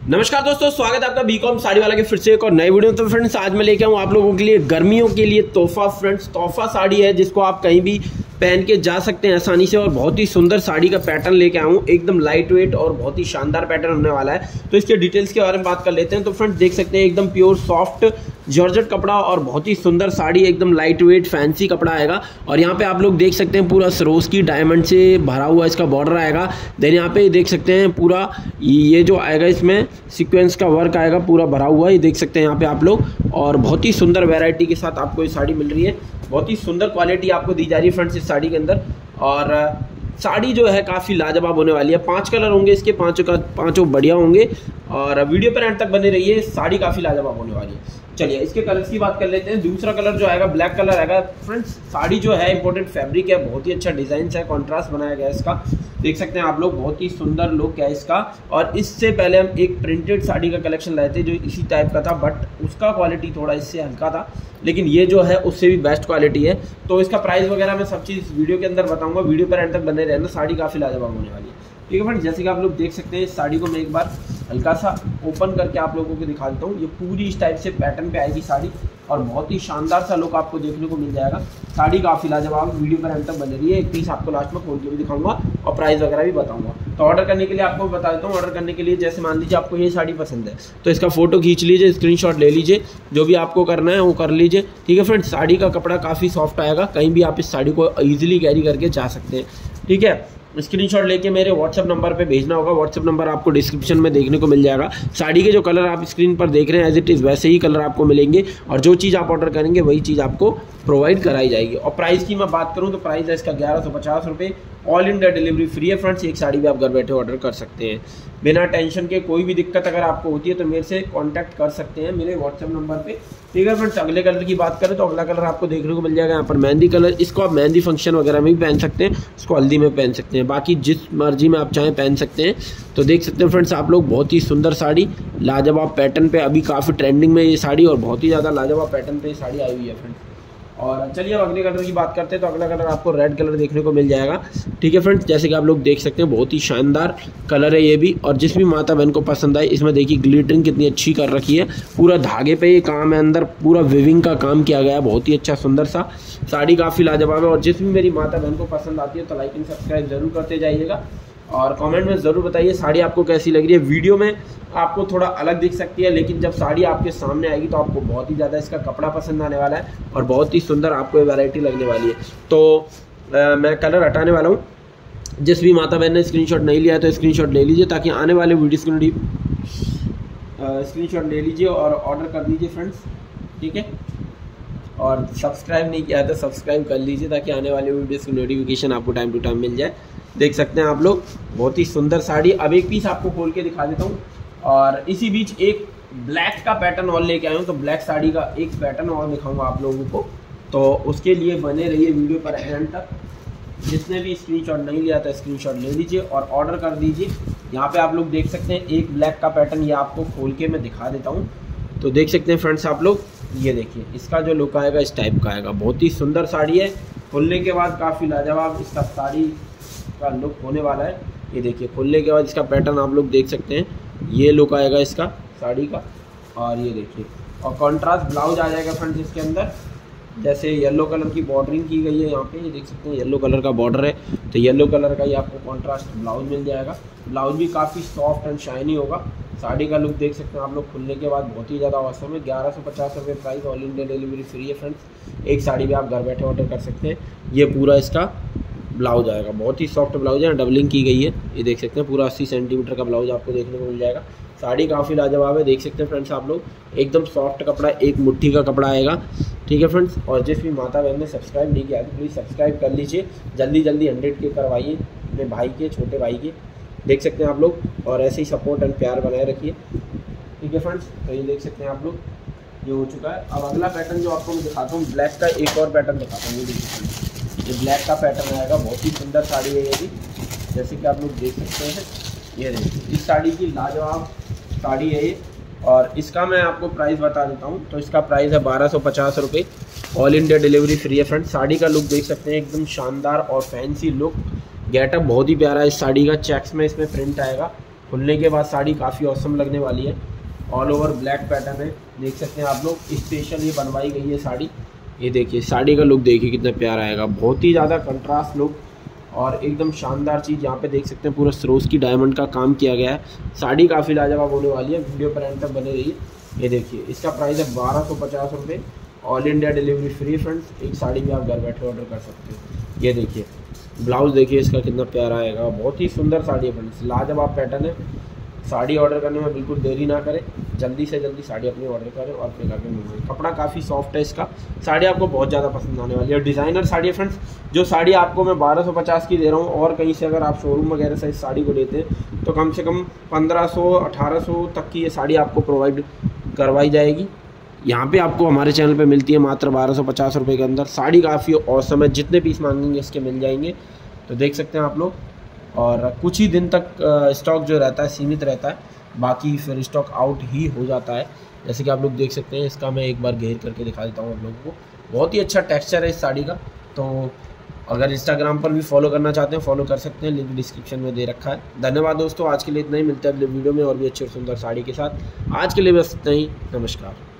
नमस्कार दोस्तों, स्वागत है आपका बीकॉम साड़ी वाला के फिर से एक और नई वीडियो। तो फ्रेंड्स आज मैं लेके आऊँ आप लोगों के लिए गर्मियों के लिए तोहफा। फ्रेंड्स तोहफा साड़ी है जिसको आप कहीं भी पहन के जा सकते हैं आसानी से, और बहुत ही सुंदर साड़ी का पैटर्न लेके आऊँ, एकदम लाइट वेट और बहुत ही शानदार पैटर्न होने वाला है। तो इसके डिटेल्स के बारे में बात कर लेते हैं। तो फ्रेंड्स देख सकते हैं एकदम प्योर सॉफ्ट जॉर्जेट कपड़ा और बहुत ही सुंदर साड़ी, एकदम लाइट वेट फैंसी कपड़ा आएगा। और यहाँ पे आप लोग देख सकते हैं पूरा सरोस्की डायमंड से भरा हुआ इसका बॉर्डर आएगा। देन यहाँ पे देख सकते हैं पूरा ये जो आएगा इसमें सीक्वेंस का वर्क आएगा पूरा भरा हुआ, ये देख सकते हैं यहाँ पे आप लोग। और बहुत ही सुंदर वैरायटी के साथ आपको ये साड़ी मिल रही है, बहुत ही सुंदर क्वालिटी आपको दी जा रही है फ्रेंड्स इस साड़ी के अंदर। और साड़ी जो है काफ़ी लाजवाब होने वाली है। 5 कलर होंगे इसके, पाँचों बढ़िया होंगे। और वीडियो पर एंड तक बने रहिए, साड़ी काफ़ी लाजवाब होने वाली है। चलिए इसके कलर्स की बात कर लेते हैं। दूसरा कलर जो आएगा ब्लैक कलर आएगा। फ्रेंड्स साड़ी जो है इंपॉर्टेंट फैब्रिक है, बहुत ही अच्छा डिज़ाइन है, कॉन्ट्रास्ट बनाया गया है इसका, देख सकते हैं आप लोग, बहुत ही सुंदर लुक है इसका। और इससे पहले हम एक प्रिंटेड साड़ी का कलेक्शन लाए थे जो इसी टाइप का था, बट उसका क्वालिटी थोड़ा इससे हल्का था, लेकिन ये जो है उससे भी बेस्ट क्वालिटी है। तो इसका प्राइस वगैरह मैं सब चीज़ वीडियो के अंदर बताऊंगा, वीडियो पर एंड तक बने रहना, साड़ी काफ़ी लाजवाब होने वाली है। ठीक है फ्रेंड्स, जैसे कि आप लोग देख सकते हैं इस साड़ी को मैं एक बार हल्का सा ओपन करके आप लोगों को दिखा देता हूँ। ये पूरी इस टाइप से पैटर्न पे आएगी साड़ी और बहुत ही शानदार सा लुक आपको देखने को मिल जाएगा। साड़ी काफ़ी लाजवाब, वीडियो पर अंत तक बने रही है। एक पीस आपको लास्ट में खोल के भी दिखाऊंगा और प्राइस वगैरह भी बताऊंगा। तो ऑर्डर करने के लिए आपको बता देता हूँ, ऑर्डर करने के लिए जैसे मान लीजिए आपको ये साड़ी पसंद है तो इसका फोटो खींच लीजिए, स्क्रीनशॉट ले लीजिए, जो भी आपको करना है वो कर लीजिए। ठीक है फ्रेंड्स, साड़ी का कपड़ा काफ़ी सॉफ्ट आएगा, कहीं भी आप इस साड़ी को ईजिली कैरी करके जा सकते हैं। ठीक है, स्क्रीनशॉट लेके मेरे व्हाट्सएप नंबर पे भेजना होगा। व्हाट्सएप नंबर आपको डिस्क्रिप्शन में देखने को मिल जाएगा। साड़ी के जो कलर आप स्क्रीन पर देख रहे हैं एज इट इज़ वैसे ही कलर आपको मिलेंगे, और जो चीज़ आप ऑर्डर करेंगे वही चीज़ आपको प्रोवाइड कराई जाएगी। और प्राइस की मैं बात करूं तो प्राइस है इसका 1150 रुपये, ऑल इंडिया डिलीवरी फ्री है फ्रेंड्स। एक साड़ी भी आप घर बैठे ऑर्डर कर सकते हैं बिना टेंशन के। कोई भी दिक्कत अगर आपको होती है तो मेरे से कांटेक्ट कर सकते हैं मेरे व्हाट्सएप नंबर पे। ठीक है फ्रेंड्स, अगले कलर की बात करें तो अगला कलर आपको देखने को मिल जाएगा यहाँ पर मेहंदी कलर। इसको आप मेहंदी फंक्शन वगैरह में भी पहन सकते हैं, इसको हल्दी में पहन सकते हैं, बाकी जिस मर्जी में आप चाहें पहन सकते हैं। तो देख सकते हैं फ्रेंड्स आप लोग, बहुत ही सुंदर साड़ी लाजवाब पैटर्न पे, अभी काफ़ी ट्रेंडिंग में ये साड़ी और बहुत ही ज़्यादा लाजवाब पैटर्न पे ये साड़ी आई हुई है फ्रेंड्स। और चलिए अब अगले कलर की बात करते हैं तो अगला कलर आपको रेड कलर देखने को मिल जाएगा। ठीक है फ्रेंड्स, जैसे कि आप लोग देख सकते हैं बहुत ही शानदार कलर है ये भी। और जिस भी माता बहन को पसंद आए, इसमें देखिए ग्लिटरिंग कितनी अच्छी कर रखी है, पूरा धागे पे ये काम है, अंदर पूरा विविंग का काम किया गया है, बहुत ही अच्छा सुंदर सा साड़ी, काफ़ी लाजवाब है। और जिस भी मेरी माता बहन को पसंद आती है तो लाइक एंड सब्सक्राइब जरूर करते जाइएगा और कमेंट में ज़रूर बताइए साड़ी आपको कैसी लग रही है। वीडियो में आपको थोड़ा अलग दिख सकती है, लेकिन जब साड़ी आपके सामने आएगी तो आपको बहुत ही ज़्यादा इसका कपड़ा पसंद आने वाला है और बहुत ही सुंदर आपको ये वैरायटी लगने वाली है। तो मैं कलर हटाने वाला हूँ। जिस भी माता बहन ने स्क्रीनशॉट नहीं लिया है तो स्क्रीनशॉट ले लीजिए, ताकि आने वाले वीडियोस की स्क्रीनशॉट ले लीजिए और ऑर्डर कर दीजिए फ्रेंड्स। ठीक है, और सब्सक्राइब नहीं किया है तो सब्सक्राइब कर लीजिए, ताकि आने वाले वीडियोस की नोटिफिकेशन आपको टाइम टू टाइम मिल जाए। देख सकते हैं आप लोग, बहुत ही सुंदर साड़ी। अब एक पीस आपको खोल के दिखा देता हूँ, और इसी बीच एक ब्लैक का पैटर्न और लेके आया हूँ। तो ब्लैक साड़ी का एक पैटर्न और दिखाऊंगा आप लोगों को, तो उसके लिए बने रहिए वीडियो पर एंड तक। जिसने भी स्क्रीनशॉट नहीं लिया था स्क्रीनशॉट ले लीजिए और ऑर्डर कर दीजिए। यहाँ पे आप लोग देख सकते हैं एक ब्लैक का पैटर्न, ये आपको खोल के मैं दिखा देता हूँ। तो देख सकते हैं फ्रेंड्स आप लोग, ये देखिए इसका जो लुक आएगा इस टाइप का आएगा, बहुत ही सुंदर साड़ी है। खोलने के बाद काफ़ी लाजवाब इसका साड़ी का लुक होने वाला है। ये देखिए खोलने के बाद इसका पैटर्न आप लोग देख सकते हैं, ये लुक आएगा इसका साड़ी का। और ये देखिए, और कॉन्ट्रास्ट ब्लाउज आ जाएगा फ्रेंड्स इसके अंदर, जैसे येलो कलर की बॉर्डरिंग की गई है यहाँ पे, ये देख सकते हैं येलो कलर का बॉर्डर है, तो येलो कलर का ही आपको कॉन्ट्रास्ट ब्लाउज मिल जाएगा। ब्लाउज भी काफ़ी सॉफ्ट एंड शाइनी होगा। साड़ी का लुक देख सकते हैं आप लोग, खुलने के बाद बहुत ही ज़्यादा औसम है। 1150 रुपये price, all India delivery free है फ्रेंड्स। एक साड़ी भी आप घर बैठे ऑर्डर कर सकते हैं। ये पूरा इसका ब्लाउज आएगा, बहुत ही सॉफ्ट ब्लाउज है, डबलिंग की गई है। ये देख सकते हैं पूरा 80 सेंटीमीटर का ब्लाउज आपको देखने को मिल जाएगा। साड़ी काफ़ी लाजवाब है, देख सकते हैं फ्रेंड्स आप लोग, एकदम सॉफ्ट कपड़ा, एक मुट्ठी का कपड़ा आएगा। ठीक है फ्रेंड्स, और जिस भी माता बहन ने सब्सक्राइब नहीं किया तो प्लीज़ सब्सक्राइब कर लीजिए, जल्दी जल्दी 100 के करवाइए अपने भाई के, छोटे भाई के। देख सकते हैं आप लोग, और ऐसे ही सपोर्ट एंड प्यार बनाए रखिए। ठीक है फ्रेंड्स, तो ये देख सकते हैं आप लोग, ये हो चुका है। अब अगला पैटर्न जो आपको मैं दिखाता हूँ, ब्लैक का एक और पैटर्न दिखाता हूँ। ये ब्लैक का पैटर्न आएगा, बहुत ही सुंदर साड़ी है ये भी, जैसे कि आप लोग देख सकते हैं। ये देखिए इस साड़ी की लाजवाब साड़ी है ये, और इसका मैं आपको प्राइस बता देता हूँ। तो इसका प्राइस है 1250 रुपये, ऑल इंडिया डिलीवरी फ्री है फ्रेंड्स। साड़ी का लुक देख सकते हैं, एकदम शानदार और फैंसी लुक, गेटअप बहुत ही प्यारा है इस साड़ी का। चेक्स में इसमें प्रिंट आएगा, खुलने के बाद साड़ी काफ़ी औसम लगने वाली है। ऑल ओवर ब्लैक पैटर्न है, देख सकते हैं आप लोग। स्पेशल ये बनवाई गई है साड़ी। ये देखिए साड़ी का लुक देखिए कितना प्यारा आएगा, बहुत ही ज़्यादा कंट्रास्ट लुक और एकदम शानदार चीज़। यहाँ पे देख सकते हैं पूरा सरोस्की डायमंड का काम किया गया है। साड़ी काफ़ी लाजवाब होने वाली है, वीडियो पर एंड तक बने रहिए। ये देखिए इसका प्राइस है 1250 रुपये, all India delivery free friends. एक साड़ी भी आप घर बैठे ऑर्डर कर सकते हो। ये देखिए ब्लाउज़ देखिए इसका कितना प्यारा आएगा, बहुत ही सुंदर साड़ी है फ्रेंड्स, लाजवाब पैटर्न है। साड़ी ऑर्डर करने में बिल्कुल देरी ना करें, जल्दी से जल्दी साड़ी अपनी ऑर्डर करें और अपने घर में मंगवाएं। कपड़ा काफ़ी सॉफ्ट है इसका, साड़ी आपको बहुत ज़्यादा पसंद आने वाली है। डिज़ाइनर साड़ी है फ्रेंड्स, जो साड़ी आपको मैं 1250 की दे रहा हूँ, और कहीं से अगर आप शोरूम वगैरह से इस साड़ी को लेते हैं तो कम से कम 1500-1800 तक की ये साड़ी आपको प्रोवाइड करवाई जाएगी। यहाँ पे आपको हमारे चैनल पे मिलती है मात्र 1250 रुपये के अंदर। साड़ी काफ़ी औसम है, जितने पीस मांगेंगे इसके मिल जाएंगे। तो देख सकते हैं आप लोग, और कुछ ही दिन तक स्टॉक जो रहता है सीमित रहता है, बाकी फिर स्टॉक आउट ही हो जाता है। जैसे कि आप लोग देख सकते हैं, इसका मैं एक बार घेर करके दिखा देता हूँ आप लोगों को। बहुत ही अच्छा टेक्सचर है इस साड़ी का। तो अगर इंस्टाग्राम पर भी फॉलो करना चाहते हैं फॉलो कर सकते हैं, लिंक डिस्क्रिप्शन में दे रखा है। धन्यवाद दोस्तों, आज के लिए इतना ही। मिलते हैं अगले वीडियो में और भी अच्छी और सुंदर साड़ी के साथ। आज के लिए बस इतना ही, नमस्कार।